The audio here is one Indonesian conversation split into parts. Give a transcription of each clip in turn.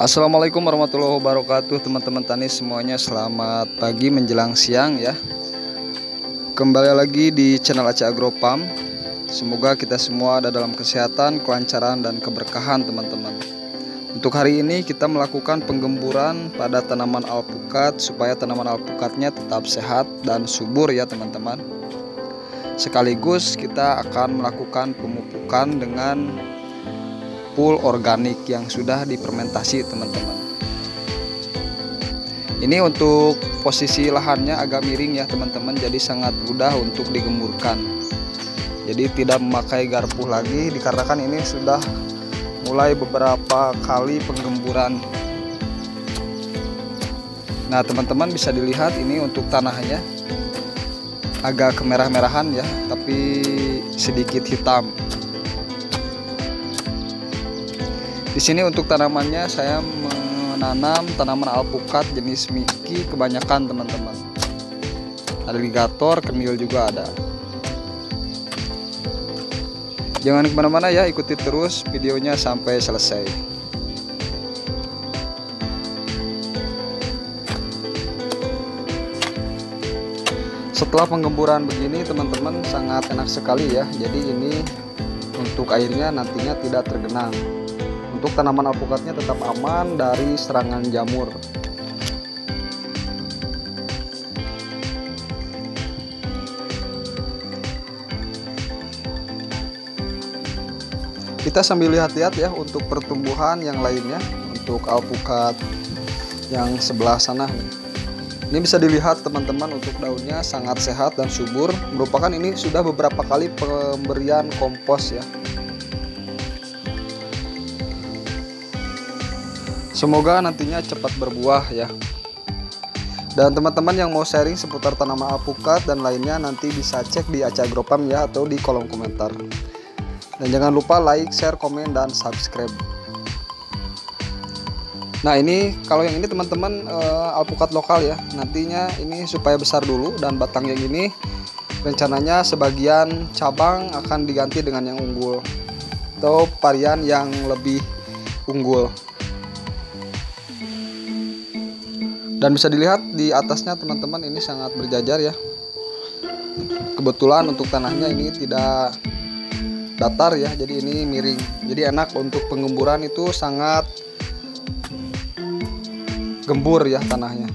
Assalamualaikum warahmatullahi wabarakatuh, teman-teman tani semuanya. Selamat pagi menjelang siang ya. Kembali lagi di channel Aceh Agro Farm. Semoga kita semua ada dalam kesehatan, kelancaran, dan keberkahan teman-teman. Untuk hari ini kita melakukan penggemburan pada tanaman alpukat supaya tanaman alpukatnya tetap sehat dan subur ya teman-teman. Sekaligus kita akan melakukan pemupukan dengan full organik yang sudah difermentasi teman-teman. Ini untuk posisi lahannya agak miring ya teman-teman, jadi sangat mudah untuk digemburkan. Jadi tidak memakai garpu lagi dikarenakan ini sudah mulai beberapa kali penggemburan. Nah teman-teman bisa dilihat ini untuk tanahnya agak kemerah-merahan ya, tapi sedikit hitam. Di sini untuk tanamannya saya menanam tanaman alpukat jenis Miki kebanyakan teman-teman. Alligator, kenil juga ada. Jangan kemana-mana ya, ikuti terus videonya sampai selesai. Setelah penggemburan begini teman-teman sangat enak sekali ya. Jadi ini untuk airnya nantinya tidak tergenang. Untuk tanaman alpukatnya tetap aman dari serangan jamur. Kita sambil lihat-lihat ya untuk pertumbuhan yang lainnya. Untuk alpukat yang sebelah sana, ini bisa dilihat teman-teman untuk daunnya sangat sehat dan subur. Merupakan ini sudah beberapa kali pemberian kompos ya. Semoga nantinya cepat berbuah ya. Dan teman-teman yang mau sharing seputar tanaman alpukat dan lainnya nanti bisa cek di Aceh Agro Farm ya, atau di kolom komentar. Dan jangan lupa like, share, komen, dan subscribe. Nah ini kalau yang ini teman-teman alpukat lokal ya. Nantinya ini supaya besar dulu, dan batang yang ini rencananya sebagian cabang akan diganti dengan yang unggul atau varian yang lebih unggul. Dan bisa dilihat di atasnya teman-teman ini sangat berjajar ya. Kebetulan untuk tanahnya ini tidak datar ya, jadi ini miring. Jadi enak untuk penggemburan, itu sangat gembur ya tanahnya.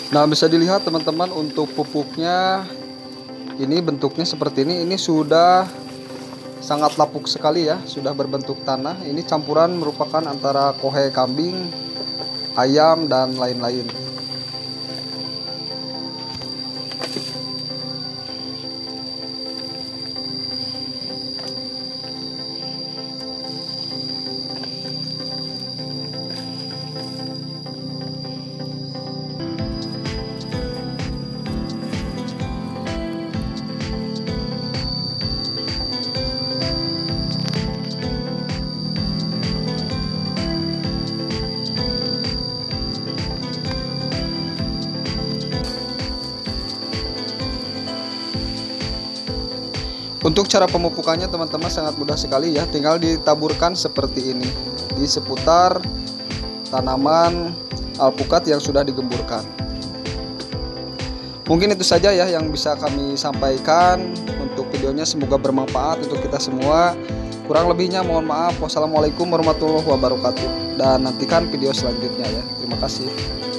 Nah, bisa dilihat teman-teman, untuk pupuknya ini bentuknya seperti ini. Ini sudah sangat lapuk sekali ya, sudah berbentuk tanah. Ini campuran merupakan antara kohe kambing, ayam, dan lain-lain. Untuk cara pemupukannya teman-teman sangat mudah sekali ya, tinggal ditaburkan seperti ini di seputar tanaman alpukat yang sudah digemburkan. Mungkin itu saja ya yang bisa kami sampaikan untuk videonya, semoga bermanfaat untuk kita semua. Kurang lebihnya mohon maaf. Wassalamualaikum warahmatullahi wabarakatuh, dan nantikan video selanjutnya ya. Terima kasih.